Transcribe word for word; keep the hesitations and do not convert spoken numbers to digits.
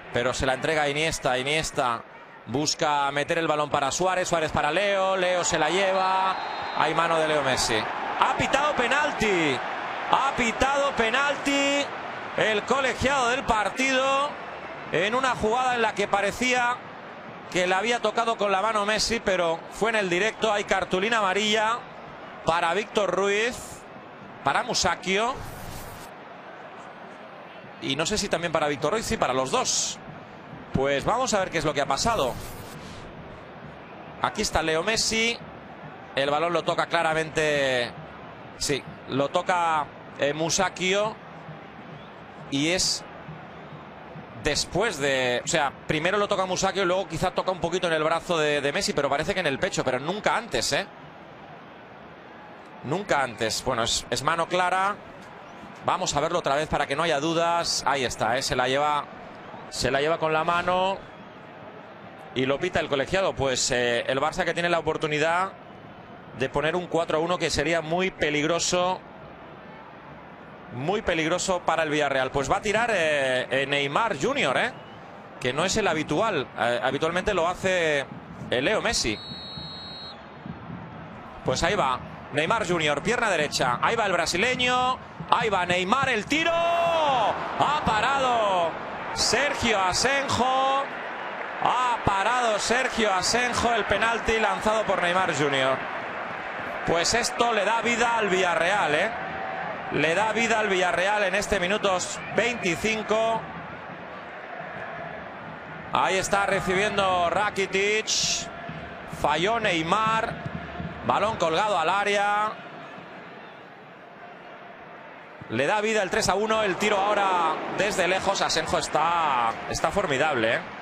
pero se la entrega a Iniesta. Iniesta busca meter el balón para Suárez. Suárez para Leo. Leo se la lleva. Hay mano de Leo Messi. Ha pitado penalti. Ha pitado penalti el colegiado del partido en una jugada en la que parecía que le había tocado con la mano Messi, pero fue en el directo. Hay cartulina amarilla para Víctor Ruiz, para Musacchio y no sé si también para Víctor Ruiz, sí, para los dos. Pues vamos a ver qué es lo que ha pasado. Aquí está Leo Messi. El balón lo toca claramente. Sí, lo toca eh, Musacchio. Y es después de... O sea, primero lo toca Musacchio y luego quizá toca un poquito en el brazo de, de Messi, pero parece que en el pecho, pero nunca antes, ¿eh? Nunca antes. Bueno, es, es mano clara. Vamos a verlo otra vez para que no haya dudas. Ahí está, ¿eh? Se la lleva... Se la lleva con la mano y lo pita el colegiado. Pues eh, el Barça, que tiene la oportunidad de poner un cuatro a uno que sería muy peligroso, muy peligroso para el Villarreal. Pues va a tirar eh, eh, Neymar junior, ¿eh? Que no es el habitual. Eh, habitualmente lo hace eh, Leo Messi. Pues ahí va Neymar junior, pierna derecha. Ahí va el brasileño. Ahí va Neymar, el tiro. Ha parado Sergio Asenjo. Ha parado Sergio Asenjo el penalti lanzado por Neymar junior Pues esto le da vida al Villarreal, ¿eh? Le da vida al Villarreal en este minutos veinticinco. Ahí está recibiendo Rakitic. Falló Neymar. Balón colgado al área. Le da vida el tres a uno. El tiro ahora desde lejos. Asenjo está, está formidable, ¿eh?